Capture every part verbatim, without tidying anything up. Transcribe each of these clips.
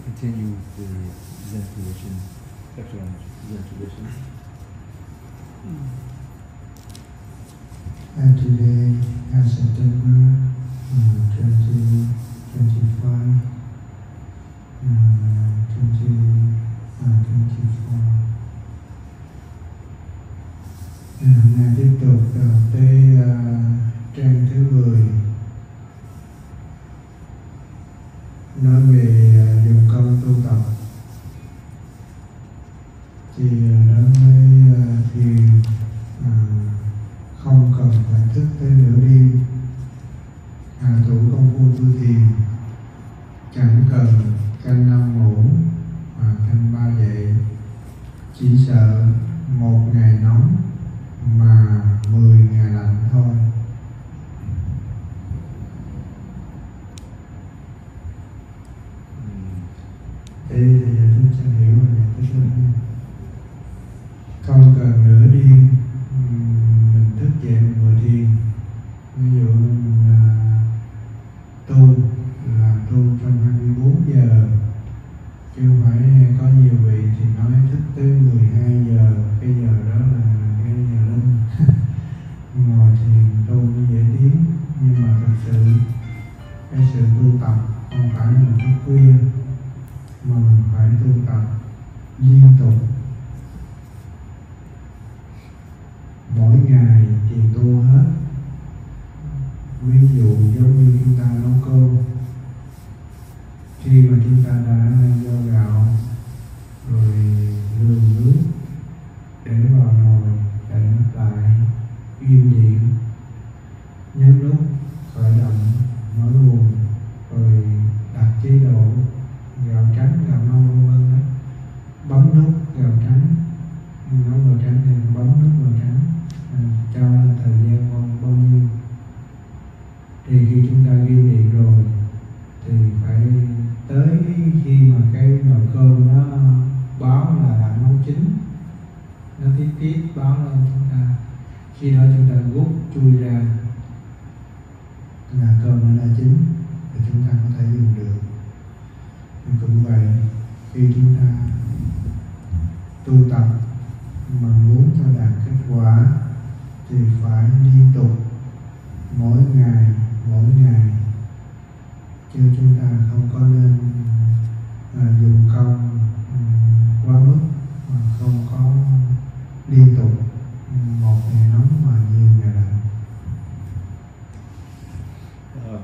continue the Zen tradition, lecture on Zen tradition. And today, as September uh, twenty twenty-five, uh, twenty twenty-four, uh, hôm nay tiếp tục đọc tới uh, trang thứ mười, nói về uh, dùng công tu tập. Thì uh, đối với uh, thiền uh, không cần phải thức tới nửa đêm, hạ thủ công phu tu thiền chẳng cần canh năm ngủ và canh ba dậy, chỉ sợ một ngày nóng mà mười ngày lạnh thôi. Đây thì giải thích cho hiểu và giải thích cho hiểu. Không cần nửa đêm mình thức dậy mình ngồi thiền. Ví dụ là tu là tu trong hai mươi bốn giờ, chứ không phải có nhiều vị thì nói thức tới mười hai giờ, cái giờ đó là cái giờ linh. Ngồi thiền tu mới dễ tiếng, nhưng mà thật sự cái sự tu tập không phải là mình thức khuya, mà mình phải tu tập liên tục. Mỗi ngày thiền tu hết. Ví dụ giống như chúng ta nấu cơm, khi mà chúng ta đã vo gạo rồi lườm nước để vào nồi, đậy nắp lại, im điện, nhấn nút khởi động mở nguồn, rồi đặt chế độ gạo trắng, gạo nâu vân vân đó, bấm nút gạo trắng, nấu gạo trắng thì bấm nút gạo trắng, cho thời gian bao, bao nhiêu. Thì khi chúng ta ghi điện rồi thì phải tới khi mà cái nồi cơm nó báo là đã nấu chín, nó tiếp tiếp báo lên chúng ta, khi đó chúng ta rút chui ra là cơm nó đã chín thì chúng ta có thể dùng được. Thì cũng vậy, khi chúng ta tu tập mà muốn cho đạt kết quả thì phải liên tục, mỗi ngày mỗi ngày, chứ chúng ta không có nên à, dùng công um, quá mức, mà không có liên tục một ngày nóng mà nhiều ngày lạnh. Uh,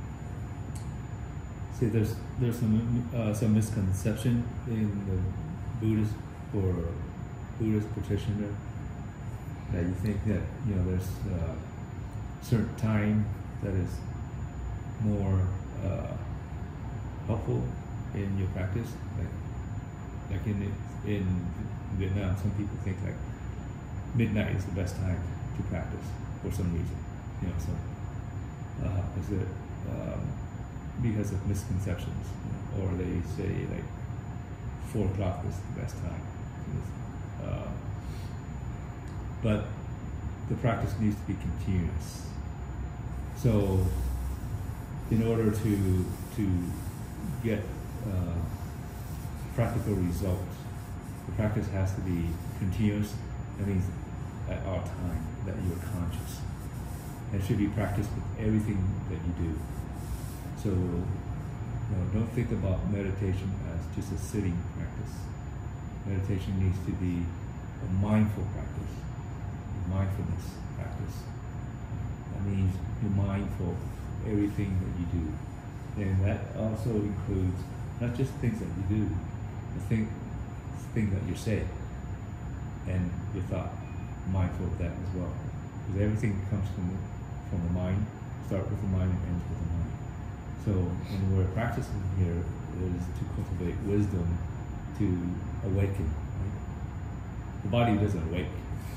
see, there's there's some uh, some misconception in the Buddhist or Buddhist practitioner that you think that you know there's a certain time that is more uh, helpful in your practice. Like like in in Vietnam, some people think like midnight is the best time to practice for some reason. You know, so uh, is it um, because of misconceptions, you know, or they say like four o'clock is the best time. Uh, but the practice needs to be continuous. So, in order to to get uh, practical results, the practice has to be continuous. That means at all time that you are conscious. It should be practiced with everything that you do. So, you know, don't think about meditation as just a sitting practice. Meditation needs to be a mindful practice, a mindfulness practice. That means you're mindful of everything that you do. And that also includes not just things that you do, but thing, things that you say and your thought. Mindful of that as well. Because everything comes from the, from the mind, start with the mind and ends with the mind. So when we're practicing here is to cultivate wisdom, to awaken. Right? The body doesn't awake.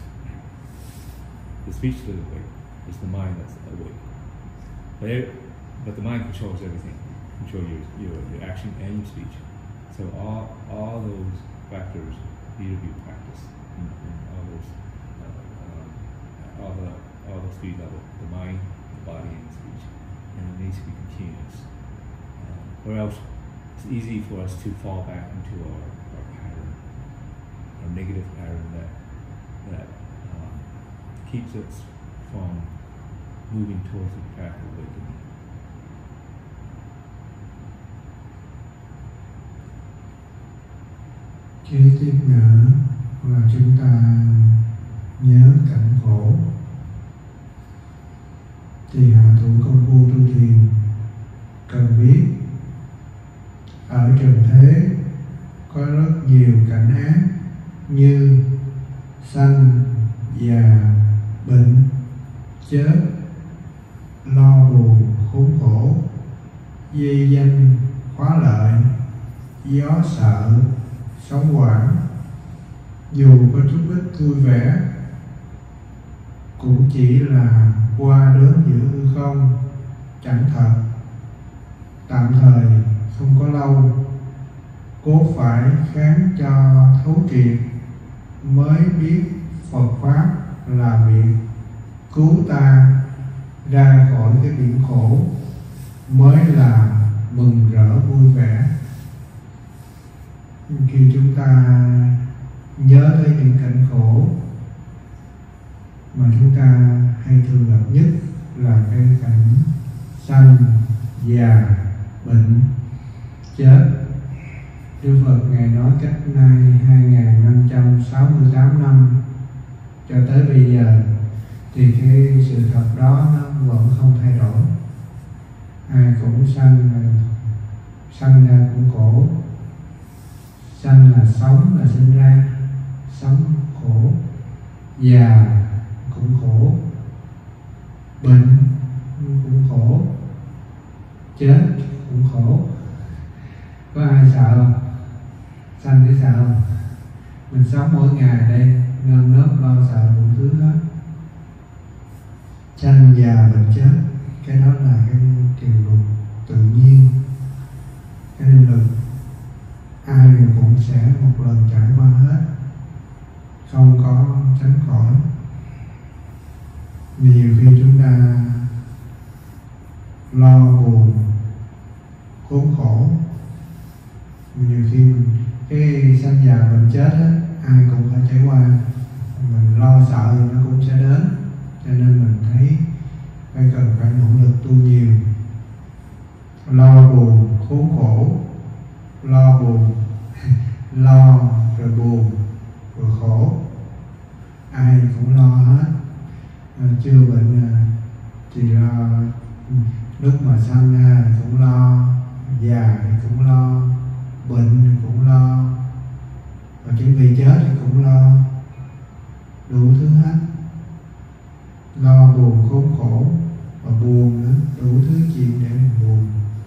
The speech doesn't awake. It's the mind that's awake. But, it, but the mind controls everything. Control your, your your action and your speech. So all all those factors need to be practiced. In, in all those uh, um, all the all those three levels: the mind, the body, and the speech. And it needs to be continuous. Uh, or else it's easy for us to fall back into our, our pattern, our negative pattern that that um, keeps us from moving towards the path of awakening. Kế tiếp nữa là chúng ta nhớ cảnh khổ. Thì hạ thủ công phu tu thiền cần biết ở trần thế có rất nhiều cảnh ác như sanh, già, bệnh, chết, lo buồn, khốn khổ, dây danh, khóa lợi, gió sợ, sống quảng. Dù có chút ít vui vẻ cũng chỉ là qua đến giữa hư không, chẳng thật, tạm thời, không có lâu. Cố phải kháng cho thấu triệt mới biết Phật Pháp là việc cứu ta ra khỏi cái biển khổ, mới là mừng rỡ vui vẻ. Khi chúng ta nhớ tới những cảnh khổ mà chúng ta hay thường gặp nhất là cái cảnh sanh, già, bệnh, chết. Đức Phật Ngài nói cách nay hai nghìn năm trăm sáu mươi tám năm cho tới bây giờ thì cái sự thật đó nó vẫn không thay đổi. Ai cũng sanh, sanh ra cũng khổ. Sanh là sống, là sinh ra, sống khổ. Già cũng khổ, bệnh cũng khổ, chết cũng khổ. Có ai sợ không? Sanh để sợ không? Mình sống mỗi ngày đây nơm nớp lo sợ đủ thứ hết. Sanh, già, bệnh, chết, cái đó là cái điều luật tự nhiên. Cái nên lực ai cũng sẽ một lần trải qua hết, không có tránh khỏi. Nhiều khi chúng ta lo buồn, khốn khổ, nhiều khi mình, cái sanh già bệnh chết á, ai cũng phải trải qua. Mình lo sợ thì nó cũng sẽ đến, cho nên mình thấy phải cần phải nỗ lực tu nhiều. Lo buồn, khốn khổ, lo buồn lo rồi buồn rồi khổ, ai cũng lo hết. À, chưa bệnh à, thì lo, lúc mà sanh ra cũng lo, già thì cũng lo, bệnh thì cũng lo, và chuẩn bị chết thì cũng lo, đủ thứ hết. Lo buồn khốn khổ và buồn nữa, đủ thứ chuyện để mình buồn.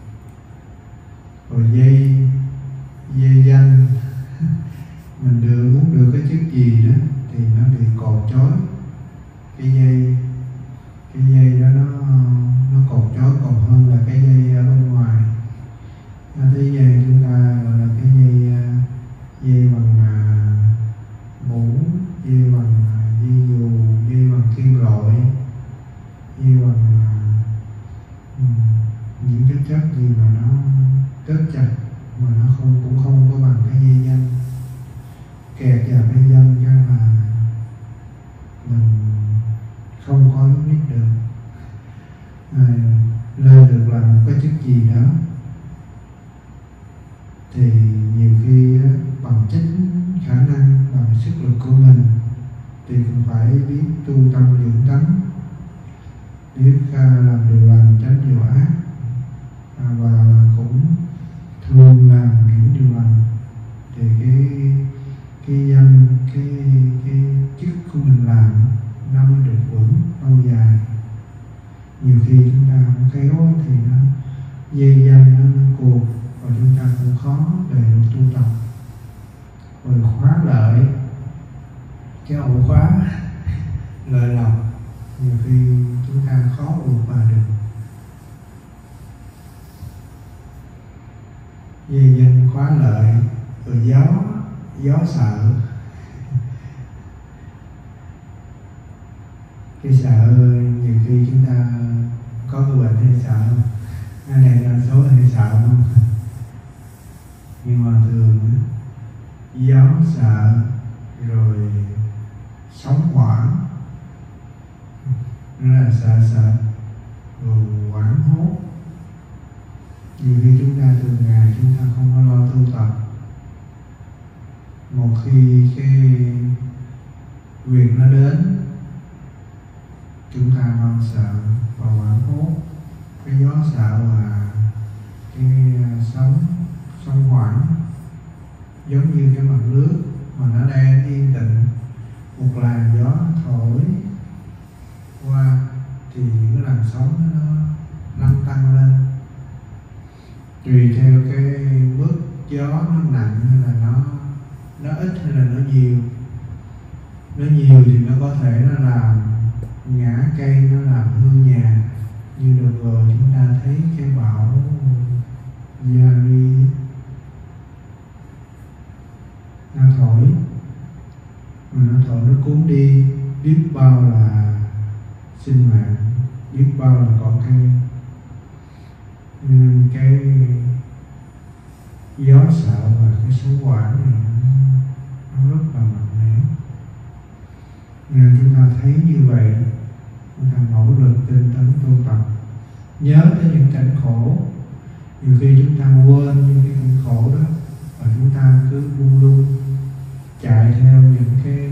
Rồi dây dây danh mình được muốn được cái chức gì đó thì nó bị cột trói. Cái dây cái dây đó nó nó cột trói còn hơn là cái dây ở bên ngoài. Cái dây chúng ta gọi là cái dây dây bằng mũ, dây bằng dây dù, dây bằng kim loại, dây bằng những cái chất gì mà nó rất chặt mà nó không cũng không có bằng cái dây danh. Kẹt vào cái danh cho là mình không có lúc biết được à, lên được làm một cái chức gì đó thì nhiều khi á, bằng chính khả năng, bằng sức lực của mình thì cũng phải biết tu tâm dưỡng tánh, biết uh, làm điều lành tránh điều ác, à, và cũng thường làm những điều lành thì cái cái danh cái cái chức của mình làm nó mới được vững lâu dài. Nhiều khi chúng ta không khéo thì nó dây danh nó, nó cuộc và chúng ta cũng khó để tu tập. Rồi khóa lợi, cái ổ khóa lợi lộc, nhiều khi chúng ta khó vượt qua được. Dây danh khóa lợi, rồi gió gió sợ. Cái sợ nhiều khi chúng ta có cái bệnh hay sợ không? Cái này là số hay sợ không? nhưng mà thường á, gió sợ rồi sóng hoảng, nó là sợ sợ rồi hoảng hốt. Nhiều khi chúng ta thường ngày chúng ta không có lo tu tập, một khi cái việc nó đến chúng ta lo sợ và hoảng hốt. Cái gió sợ và cái sóng sóng hoảng giống như cái mặt nước mà nó đang yên tĩnh, một làn gió thổi qua thì cái làn sóng nó lăn tăng lên, tùy theo cái mức gió nó nặng hay là nó nó ít hay là nó nhiều. Nó nhiều thì nó có thể nó làm ngã cây, nó làm hư nhà. Như đợt rồi chúng ta thấy cái bão Yari nó thổi, mà nó thổi nó cuốn đi biết bao là sinh mạng, biết bao là cỏ cây. Nên cái gió sợ và cái sóng hoảng này nó rất là mạnh mẽ. Nên chúng ta thấy như vậy, chúng ta nỗ lực tinh tấn tu tập, nhớ tới những cảnh khổ. Nhiều khi chúng ta quên những cái cảnh khổ đó và chúng ta cứ buông lung chạy theo những cái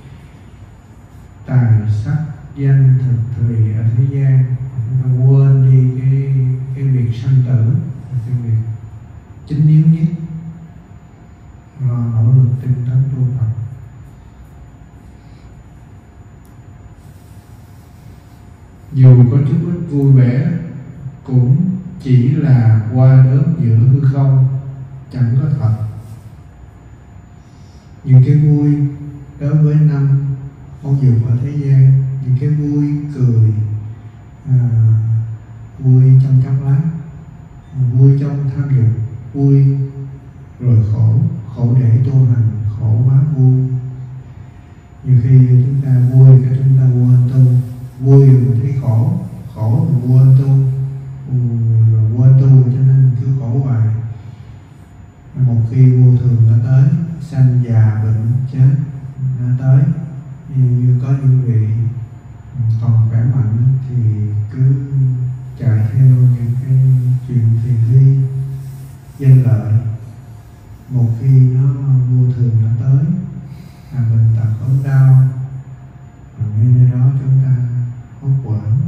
tài sắc danh thực thùy ở thế gian, chúng ta quên đi cái cái việc sanh tử, cái việc chính yếu nhất là nỗ lực tinh tấn tu tập. Dù có chút ít vui vẻ cũng chỉ là qua đớm giữa hư không, chẳng có thật. Những cái vui đối với năm ông dục ở thế gian, những cái vui cười, à, vui trong chốc lát, vui trong tham dục, vui rồi khổ, khổ để tu hành, khổ quá vui. Nhiều khi chúng ta vui cái chúng ta quên tu, vui rồi thấy khổ, khổ rồi quên tu, rồi quên tu cho nên cứ khổ hoài. Một khi vô thường nó tới, sanh già bệnh chết nó tới, như có những vị còn khỏe mạnh thì cứ chạy theo những cái chuyện phiền ly, danh lợi. Một khi nó vô thường nó tới, là bệnh tật ốm đau, ngay nơi đó chúng ta hốt hoảng.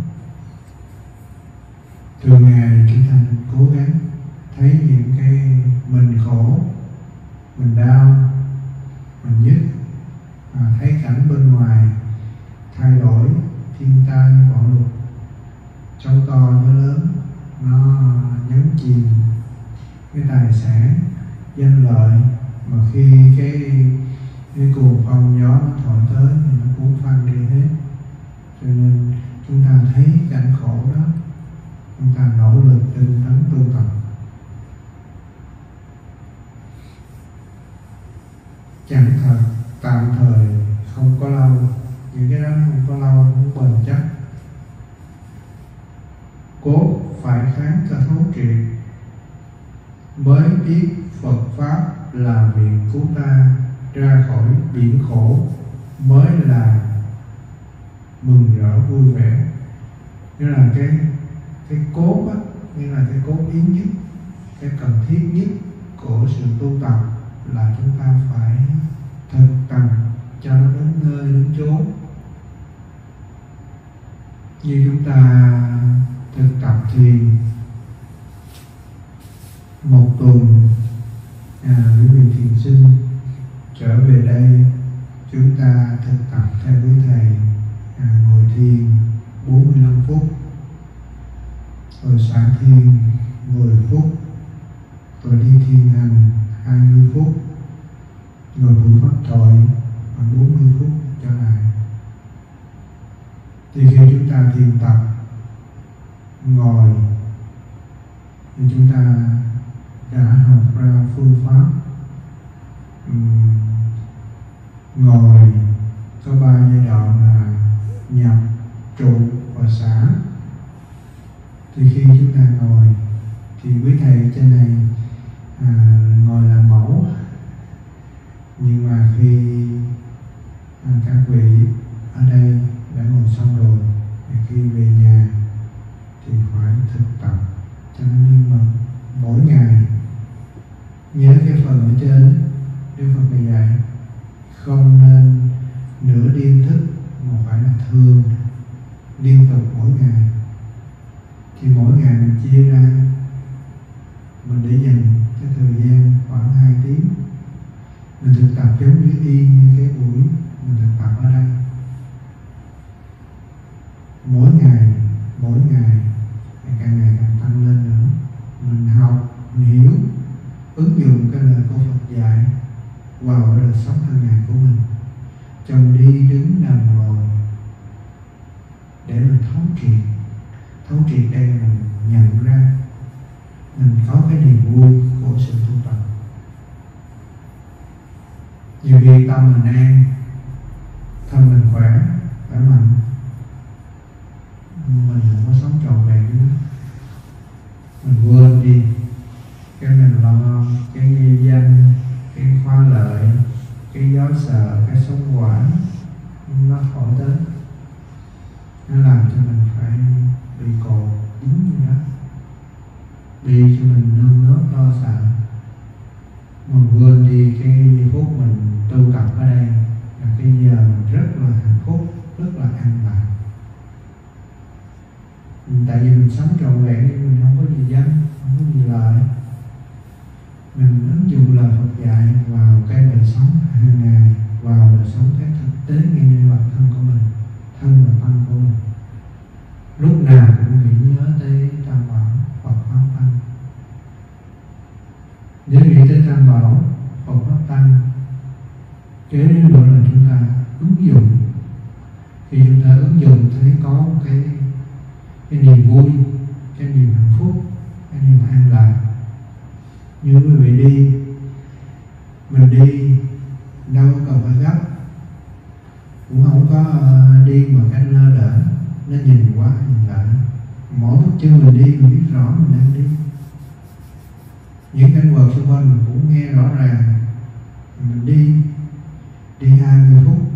Thường ngày chúng ta nên cố gắng thấy những cái mình khổ, mình đau, mình nhức, à, thấy cảnh bên ngoài thay đổi, thiên tai bạo lực, sóng to gió lớn, nó nhấn chìm cái tài sản, danh lợi. Mà khi cái cái cuồng phong gió nó thổi tới thì nó cuốn phăng đi hết. Cho nên chúng ta thấy cảnh khổ đó, chúng ta nỗ lực tinh tấn tu tập. Chẳng thật, tạm thời, không có lâu. Những cái đó không có lâu, không bền chắc. Cố phải kháng cho thấu triệt, mới biết Phật Pháp là việc cứu ta ra khỏi biển khổ, mới là mừng rỡ vui vẻ. Nghĩa là cái cái cốt á, nghĩa là cái cốt yếu nhất, cái cần thiết nhất của sự tu tập là chúng ta phải thực tập cho nó đến nơi đến chốn. Như chúng ta thực tập thiền một tuần, à, quý vị thiền sinh trở về đây, chúng ta thực tập theo quý thầy, à, ngồi thiền bốn mươi lăm phút, rồi xả thiền mười phút, rồi đi thiền hành hai mươi phút, rồi buổi pháp thoại khoảng bốn mươi phút trở lại. Thì khi chúng ta thiền tập ngồi thì chúng ta đã học ra phương pháp uhm, ngồi có ba giai đoạn là nhập, trụ và xả. Thì khi chúng ta ngồi thì quý thầy trên này à, ngồi làm mẫu. Nhưng mà khi à, các vị ở đây đã ngồi xong rồi, thì khi về nhà thì phải thực tập cho nó minh mẫn mỗi ngày. Nhớ cái phần ở trên Đức Phật này dạy không nên nửa đêm thức, mà phải là thường liên tục mỗi ngày. Thì mỗi ngày mình chia ra, mình để dành cái thời gian khoảng hai tiếng mình thực tập, giống như y như cái buổi mình thực tập ở đây. Mỗi ngày mỗi ngày càng ngày càng tăng lên nữa. Mình học, mình hiểu, ứng dụng cái lời của Phật dạy vào cái đời sống hàng ngày của mình, trong đi đứng nằm ngồi, để mình thấu triệt. Thấu triệt đây là mình nhận ra mình có cái niềm vui của sự tu tập. Nhiều khi tâm mình an, thân mình khỏe, khỏe mạnh, mình không có sống trọn vẹn với nó. Mình quên đi cái mình lo cái nghi danh, cái khoa lợi, cái gió sợ, cái sống quả, nó thổi tới, nó làm cho mình phải bị cột dính như đó, đi cho mình nơm nớp lo sợ. Mình quên đi cái giây phút mình tu tập ở đây là cái giờ mình rất là hạnh phúc, rất là an lạc. Tại vì mình sống trọn vẹn nhưng mình không có gì danh, không có gì lợi. Mình ứng dụng lời Phật dạy vào cái đời sống hàng ngày, vào đời sống cái thực tế ngay nơi bản thân của mình, thân và tâm của mình. Lúc nào cũng nghĩ nhớ tới Tam Bảo, Phật Pháp Tăng. Nhớ nghĩ tới Tam Bảo, Phật Pháp Tăng, kế đến đó là chúng ta ứng dụng. Khi chúng ta ứng dụng thấy có một cái cái niềm vui, cái niềm hạnh phúc, cái niềm an lạc. Như quý vị đi, mình đi đâu cần phải gấp, cũng không có đi mà cái lơ đễnh, nó nhìn quá nhìn lại. Mỗi bước chân mình đi mình biết rõ mình đang đi. Những cảnh vật xung quanh mình cũng nghe rõ ràng. Mình đi đi hai mươi phút,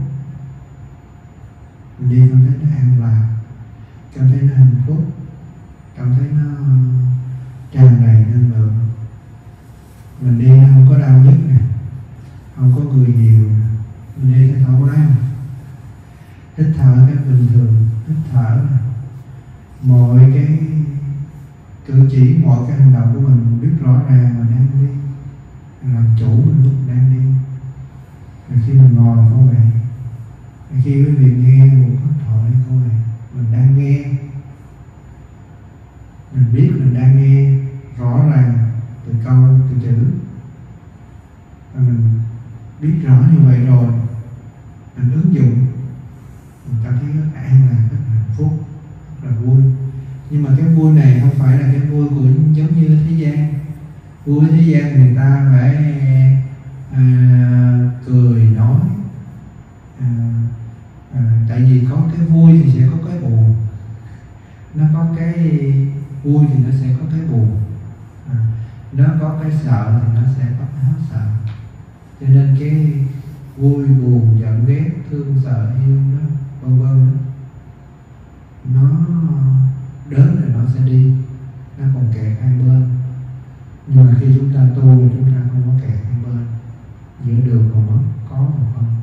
mình đi cảm thấy nó an lạc, cảm thấy nó hạnh phúc, cảm thấy nó tràn đầy năng lượng. Mình đi nó không có đau nhức nè, không có người nhiều nè, mình đi cái thoải mái. Hít thở cái bình thường, hít thở nè. Mọi cái cử chỉ, mọi cái hành động của mình, mình biết rõ ràng mình đang đi, mình làm chủ mình lúc đang đi. Rồi khi mình ngồi cũng vậy, rồi khi quý vị nghe một pháp thoại cũng vậy, mình đang nghe, mình biết mình đang nghe rõ ràng từ câu từ chữ, và mình biết rõ như vậy rồi, mình ứng dụng, mình cảm thấy rất an lạc, rất hạnh phúc, rất là vui. Nhưng mà cái vui này không phải là cái vui của giống như thế gian. Vui thế gian người ta phải à, cười nói, à, à, tại vì có cái vui thì sẽ có cái buồn, nó có cái vui thì nó sẽ có cái buồn, à, nó có cái sợ thì nó sẽ có cái hết sợ. Cho nên cái vui, buồn, giận, ghét, thương, sợ, yêu đó, vân vân, nó đến rồi nó sẽ đi, nó còn kẹt hai bên. Nhưng mà khi chúng ta tu thì chúng ta không có kẹt hai bên, giữa đường còn mất có một không.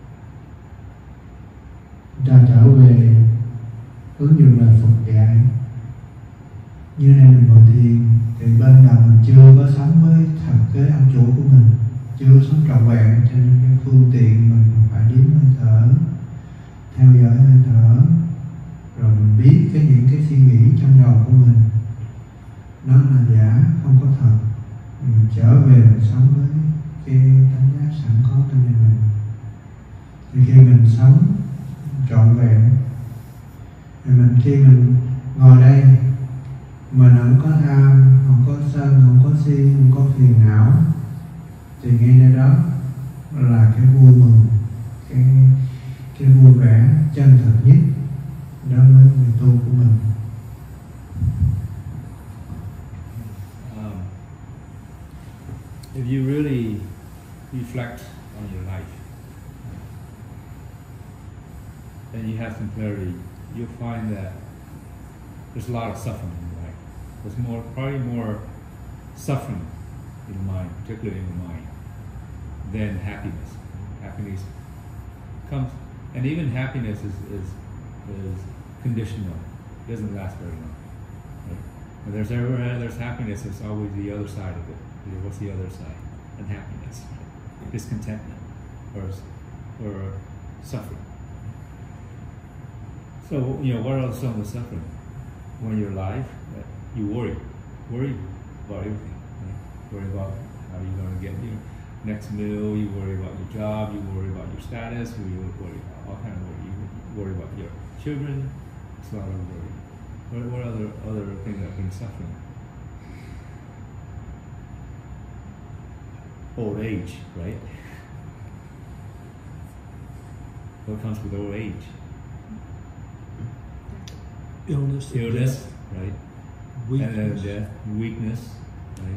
Chúng ta trở về ứng dụng lời Phật dạy. Như này mình ngồi thiền thì bên đầu mình chưa có sống với thật cái ông chủ của mình, chưa sống trọn vẹn, cho nên cái phương tiện mình phải đếm hơi thở, theo dõi hơi thở, rồi mình biết cái những cái suy nghĩ trong đầu của mình nó là giả, không có thật. Mình trở về mình sống với cái tánh giác sẵn có trong mình. Thì khi mình sống trọn vẹn, thì mình khi mình ngồi đây mình không có tham, không có sân, không có si, không có phiền não, thì ngay nơi đó là cái vui mừng, cái cái vui vẻ chân thật nhất đối với người tu của mình. Um, if you really reflect on your life and you have some clarity, you'll find that there's a lot of suffering in your life. There's more, probably more suffering in the mind, particularly in the mind, than happiness. Happiness comes, and even happiness is, is, is conditional. It doesn't last very long. Right? When there's ever there's happiness, there's always the other side of it. You know, what's the other side? Unhappiness, right? Discontentment, or or suffering. So you know, what are some of the suffering? When you're alive, right? You worry, worry about everything. Right? Worry about how you're going to get your next meal. You worry about your job. You worry about your status. You worry about all kind of worry. You worry about your children. It's a lot of worry. What, what other other things that bring suffering? Old age, right? What comes with old age? Illness, Illness, death, right? weakness. And then death, weakness, right?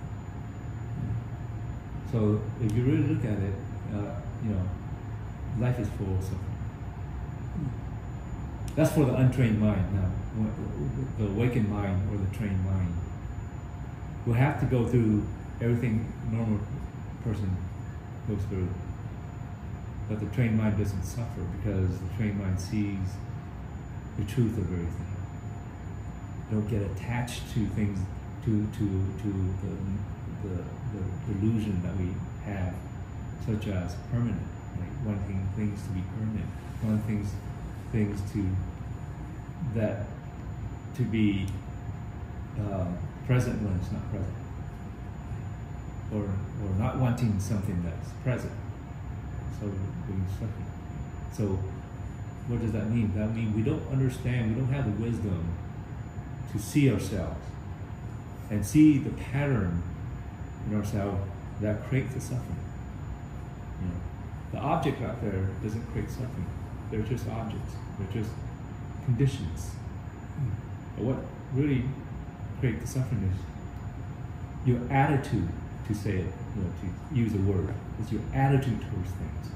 So if you really look at it, uh, you know, life is full of suffering. That's for the untrained mind. Now, the awakened mind or the trained mind will have to go through everything a normal person goes through. But the trained mind doesn't suffer because the trained mind sees the truth of everything. Don't get attached to things, to to to the the, the delusion that we have, such as permanent, right? Wanting things to be permanent, wanting things things to that to be um, present when it's not present, or or not wanting something that's present. So we're suffering. So what does that mean? That means we don't understand, we don't have the wisdom to see ourselves and see the pattern in ourselves that creates the suffering. You know, the object out there doesn't create suffering. They're just objects. They're just conditions. But what really creates the suffering is your attitude, to say it, you know, to use a word. It's your attitude towards things.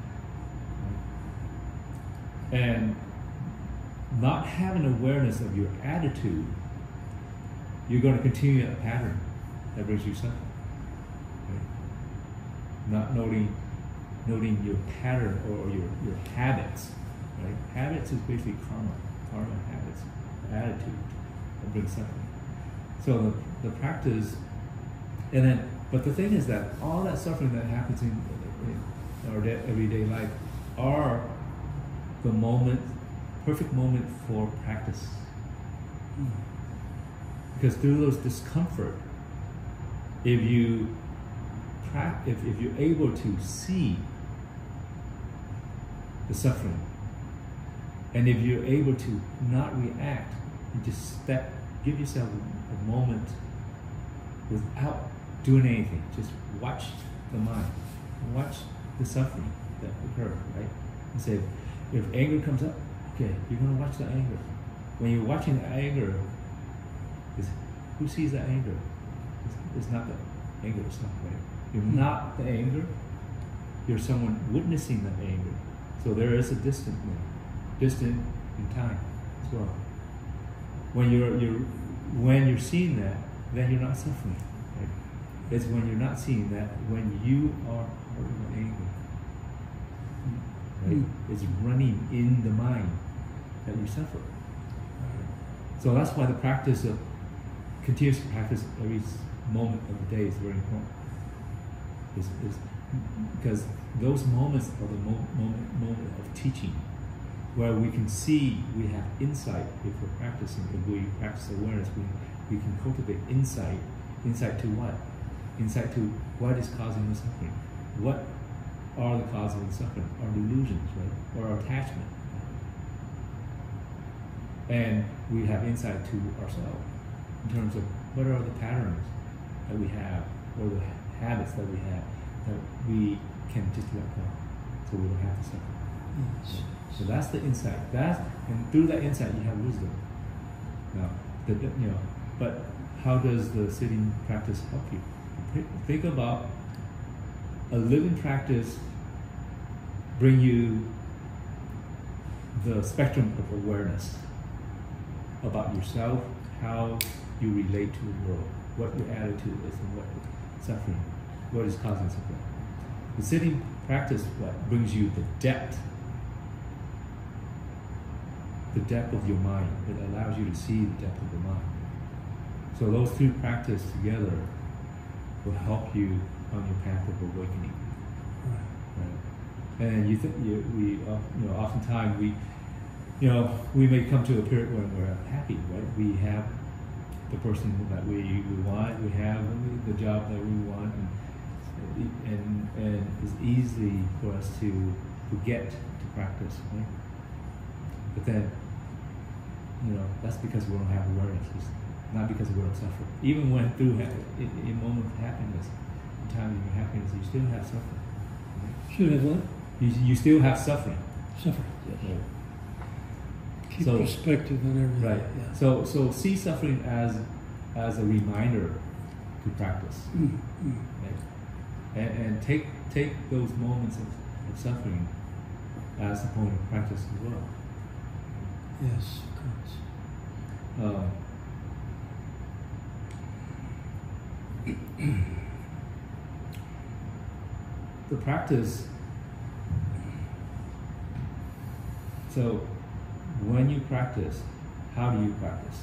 Right? And not having awareness of your attitude, you're going to continue a pattern that brings you suffering. Right? Not noting noting your pattern or your, your habits. Right? Habits is basically karma. Karma habits, attitude that brings suffering. So the, the practice, and then, but the thing is that all that suffering that happens in, in our day, everyday life are the moment, perfect moment for practice. Because through those discomfort, if you if, if you're able to see the suffering, and if you're able to not react, you just step, give yourself a, a moment without doing anything. Just watch the mind, watch the suffering that occurs, right? And say, if anger comes up, okay, you're going to watch the anger. When you're watching the anger, it's, who sees the anger? It's, it's not the anger itself, right? You're not the anger. You're someone witnessing the anger. So there is a distance there, distant in time as well. When you're you're when you're seeing that, then you're not suffering. Right? It's when you're not seeing that, when you are part of the anger. Right? Mm. It's running in the mind that you suffer. So that's why the practice of continuous practice every moment of the day is very important. Is, is because those moments are the mo moment, moment of teaching, where we can see, we have insight if we're practicing. If we practice awareness, we, we can cultivate insight. Insight to what? Insight to what is causing the suffering. What are the causes of the suffering? Our delusions, right? Or our attachment. And we have insight to ourselves in terms of what are the patterns that we have, or the habits that we have that we can just let go, so we don't have to suffer. Yes. So that's the insight. That's, and through that insight, you have wisdom. Now, the, you know, but how does the sitting practice help you? Think about a living practice bring you the spectrum of awareness about yourself, how you relate to the world, what your attitude is, and what suffering, what is causing suffering. The sitting practice what brings you the depth, the depth of your mind. It allows you to see the depth of the mind. So those two practices together will help you on your path of awakening. Right? And you think you, we, uh, you know, oftentimes we, you know, we may come to a period when we're happy, right? We have the person that we, we want, we have the job that we want, and, and, and it's easy for us to forget to practice, right? But then, you know, that's because we don't have awareness. It's not because we don't suffer. Even when through ha- in, in moments of happiness, in times of happiness, you still have suffering. Right? Should have what? You, you still have suffering. Suffering. Yeah. Keep So- perspective on everything. Right. Yeah. So so see suffering as as a reminder to practice. Mm, mm. Right? And, and take take those moments of, of suffering as a point of practice as well. Yes, of course. Um, the practice, so when you practice, how do you practice?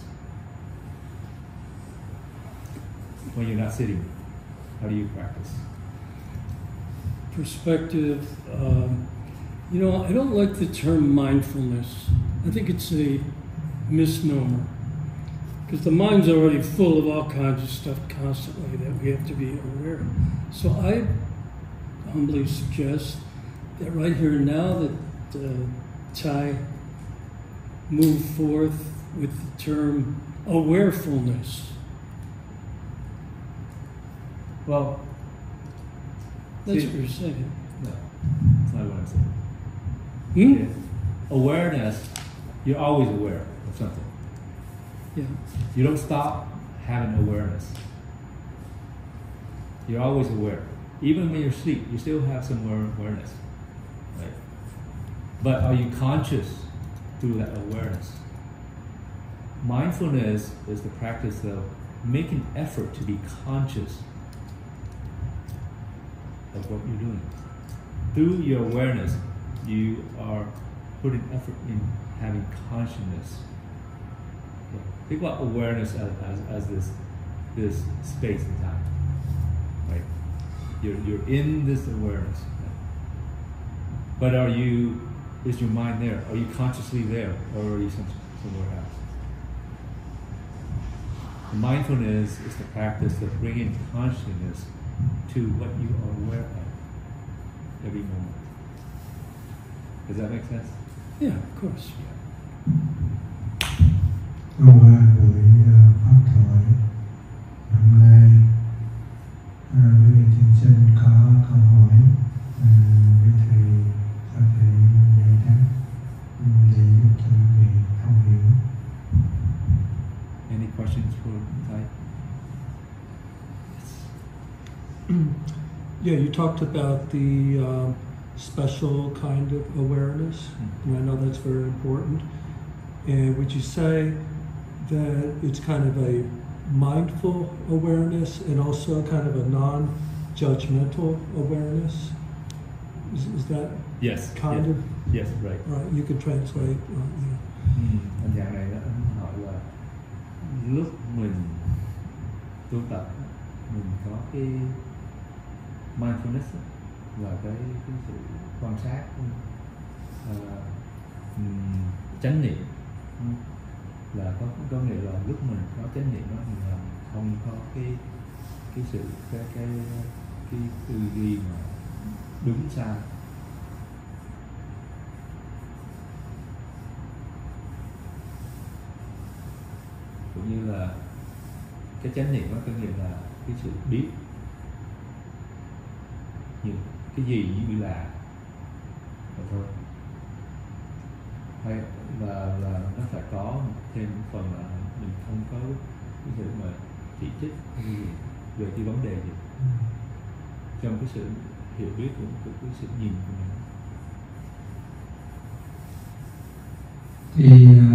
When you're not sitting, how do you practice? Perspective. Um, you know, I don't like the term mindfulness. I think it's a misnomer. Because the mind's already full of all kinds of stuff constantly that we have to be aware of. So I humbly suggest that right here and now that uh, Thai move forth with the term awarefulness. Well, That's See- what you're saying. no, that's not what I'm saying. Hmm? Yeah. Awareness, you're always aware of something. Yeah. You don't stop having awareness. You're always aware. Even when you're asleep, you still have some aware- awareness. Right? But are you conscious through that awareness? Mindfulness is the practice of making effort to be conscious of what you're doing. Through your awareness, you are putting effort in having consciousness. Think about awareness as, as, as this this space and time, right? You're you're in this awareness, right? But are you? Is your mind there? Are you consciously there, or are you some, somewhere else? Mindfulness is the practice of bringing consciousness to what you are aware of every moment. Does that make sense? Yeah, of course. Hôm qua buổi uh, pháp thoại hôm nay, uh, quý vị thiền sinh có câu hỏi, uh, quý thầy có thể giải đáp um, để giúp cho quý vị thông hiểu. Any questions for Thai? Yeah, you talked about the um, special kind of awareness, and I know that's very important. And would you say that it's kind of a mindful awareness and also kind of a non-judgmental awareness? Is, is that Yes. kind yes. of Yes, right. right? You could translate. Uh, yeah. Ừ, anh chàng này anh hỏi là lúc mình tu tập mình có cái mindfulness là cái cái sự quan sát, uh, chánh niệm, ừ, là có có nghĩa là lúc mình có chánh niệm đó mình là không có cái cái sự cái cái cái tư duy mà đúng sai. Cũng như là cái chánh niệm đó có nghĩa là cái sự biết những cái gì như là vậy thôi, hay là là nó phải có thêm một phần là mình không có cái sự mà chỉ trích hay gì, về cái vấn đề gì trong cái sự hiểu biết của, của cái sự nhìn của mình. Thì uh,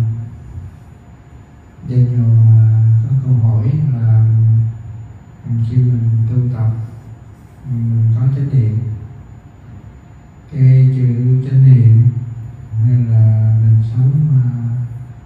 Daniel uh, có câu hỏi là khi mình tu tập mình có chánh niệm, cái chữ chánh niệm hay là mình sống uh,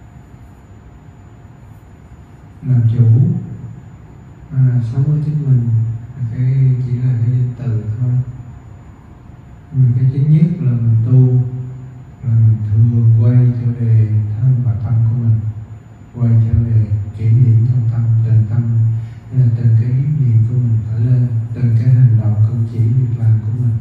làm chủ hay là sống với chính mình, cái chỉ là cái danh từ thôi. Nhưng cái chính nhất là mình tu là mình thường quay trở về thân và tâm của mình, quay trở về kiểm điểm trong tâm, từng tâm hay là từng cái ý niệm của mình khởi lên, từng cái hành động cử chỉ việc làm của mình,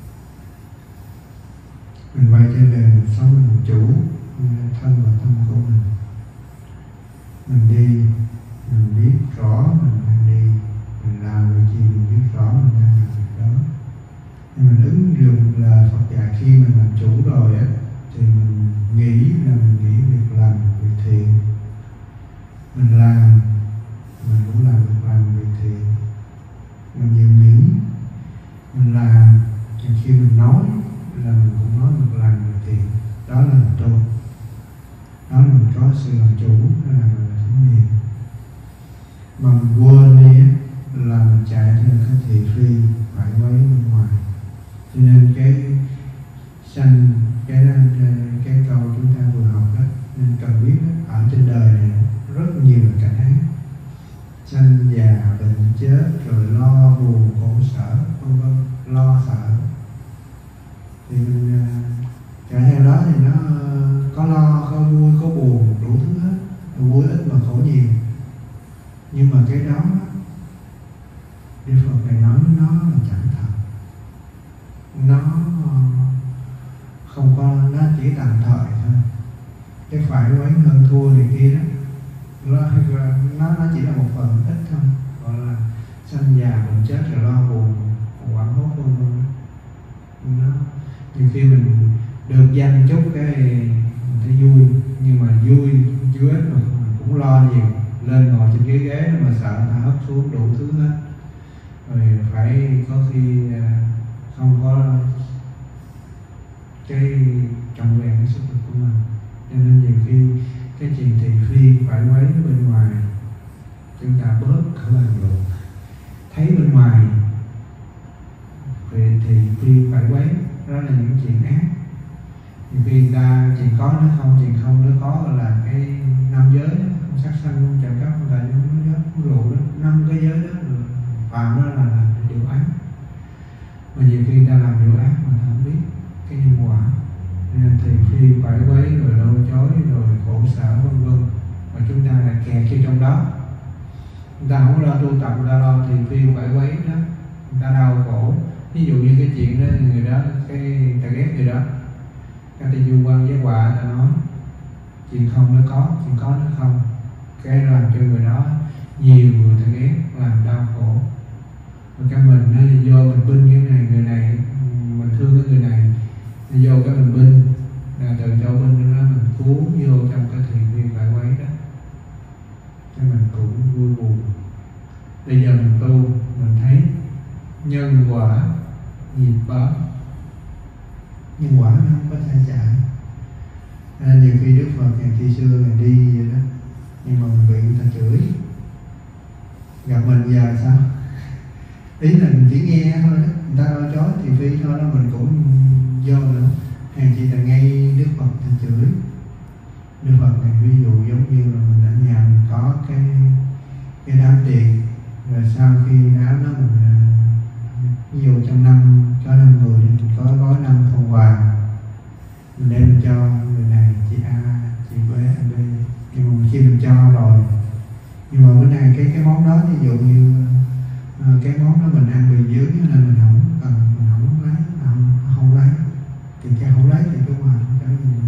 mình quay trở về mình sống mình chủ thân và tâm của mình. Mình đi mình biết rõ mình đang đi, mình làm việc gì mình biết rõ mình đang làm việc đó. Thì mình ứng dụng là Phật dạy khi mình làm chủ rồi á, thì mình nghĩ là mình nghĩ việc làm việc thiện, mình làm mình cũng làm việc làm việc thiện, mình nhiều nghĩ mình làm, thì khi mình nói là mình cũng nói việc làm việc thiện. Đó là mình tu, đó là mình có sự làm chủ, đó là mình là chánh niệm. Mà mình quên đi là mình chạy theo cái thị phi phải quấy bên ngoài. Cho nên cái sanh cái cái câu chúng ta vừa học đó, nên cần biết đó, ở trên đời này rất nhiều là cảnh ác, sanh già bệnh chết rồi lo buồn khổ sở vân vân, lo sợ. Thì mình chạy theo đó thì nó có lo, có vui, có buồn, đủ thứ hết, vui ít mà khổ nhiều. Nhưng mà cái đó Đức Phật này nói nó là chẳng thật, nó không có, nó chỉ tạm thời thôi. Cái phải quấy hơn thua này kia đó, nó, nó, nó chỉ là một phần ít thôi, gọi là sanh già bệnh chết rồi lo buồn quảng hốt vân vân. Nó nhiều khi mình được danh chút cái mình thấy vui, nhưng mà vui vui ít mà mình cũng lo nhiều, lên ngồi trên cái ghế mà sợ ta hất xuống đủ thứ hết, rồi phải có khi không có cái trọn vẹn cái sức lực của mình. Cho nên nhiều khi cái chuyện thị phi phải quấy ở bên ngoài, chúng ta bớt khởi bàn luận. Thấy bên ngoài thì thị phi phải quấy, đó là những chuyện ác. Nhiều khi người ta chuyện có nó không, chuyện không nó có là cái năm giới đó, không sát sanh, không trộm cắp, không tà dâm, không nói dối, không rượu đó, năm cái giới đó phạm đó là, là điều ác. Mà nhiều khi người ta làm điều ác mà không biết cái nhân quả, nên thị phi phải quấy rồi lôi chối rồi khổ sở vân vân, mà chúng ta lại kẹt vô trong đó. Người ta không lo tu tập, người ta lo thị phi phải quấy đó, người ta đau khổ. Ví dụ như cái chuyện đó, người đó cái người ta ghét người đó, cái ta du quan với quả, ta nói chuyện không nó có, chuyện có nó không, cái làm cho người đó nhiều người ta ghét, làm đau khổ. Rồi cái mình nó vô mình binh cái này, người này mình thương cái người này, nó vô cái mình binh, là từ chỗ binh đó mình cuốn vô trong cái thiện viên phải quấy đó, cái mình cũng vui buồn. Bây giờ mình tu mình thấy nhân quả nghiệp báo, nhân quả nó không có sai chạy. À, nhiều khi Đức Phật ngày khi xưa ngày đi vậy đó, nhưng mà mình bị người ta chửi, gặp mình giờ sao? Ý là mình chỉ nghe thôi đó, người ta nói chói thì phi thôi đó, mình cũng vô nữa. Hàng chi là ngay Đức Phật ta chửi. Đức Phật này ví dụ giống như là mình ở nhà mình có cái cái đám tiền, rồi sau khi đám đó mình ví dụ trong năm có năm người thì mình có gói năm phần quà, mình đem cho người này, chị A, chị B, anh B. Nhưng mà khi mình cho rồi, nhưng mà bữa nay cái cái món đó ví dụ như uh, cái món đó mình ăn bị dướng nên mình không cần, mình không lấy, không không lấy, thì cái không lấy thì cái ngoài không trả gì.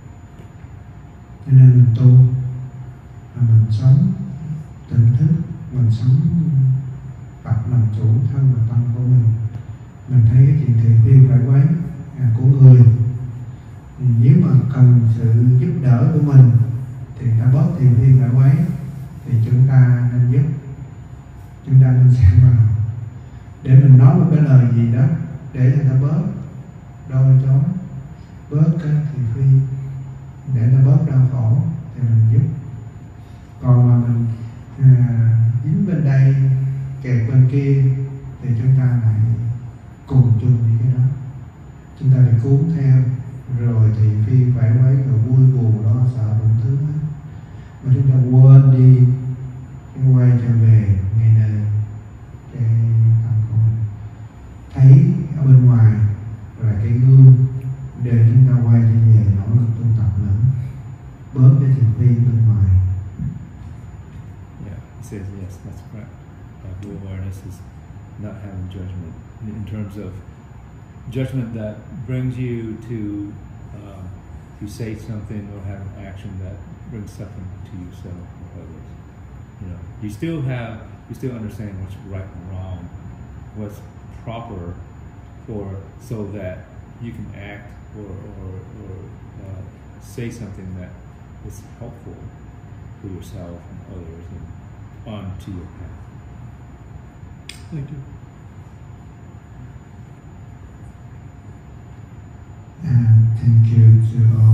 Cho nên mình tu là mình sống tỉnh thức, mình sống tập làm chủ thân và tâm của mình. Mình thấy cái chuyện thị phi phải quấy à, của người, thì nếu mà cần sự giúp đỡ của mình thì ta bớt thị phi phải quấy thì chúng ta nên giúp. chúng ta nên xem vào để mình nói một cái lời gì đó để người ta bớt đôi chối, bớt cái thị phi, để nó bớt đau khổ thì mình giúp. Còn mà mình à, dính bên đây kẹt bên kia thì chúng ta lại cùng chung với cái đó, chúng ta bị cuốn theo, rồi thì phi phải quấy, rồi vui buồn lo sợ đủ thứ hết, mà chúng ta quên đi cái quay trở về ngày nay cái tâm của mình, thấy ở bên ngoài là cái gương để chúng ta quay trở về nỗ lực tu tập nữa, bớt cái thị phi bên ngoài. Yeah, he says yes, that's correct. Uh, blue awareness is not having judgment in terms of judgment that brings you to uh, to say something or have an action that brings suffering to yourself or others. You know, you still have, you still understand what's right and wrong, what's proper, for so that you can act or or, or uh, say something that is helpful for yourself and others and onto your path. Thank you. And thank you to all.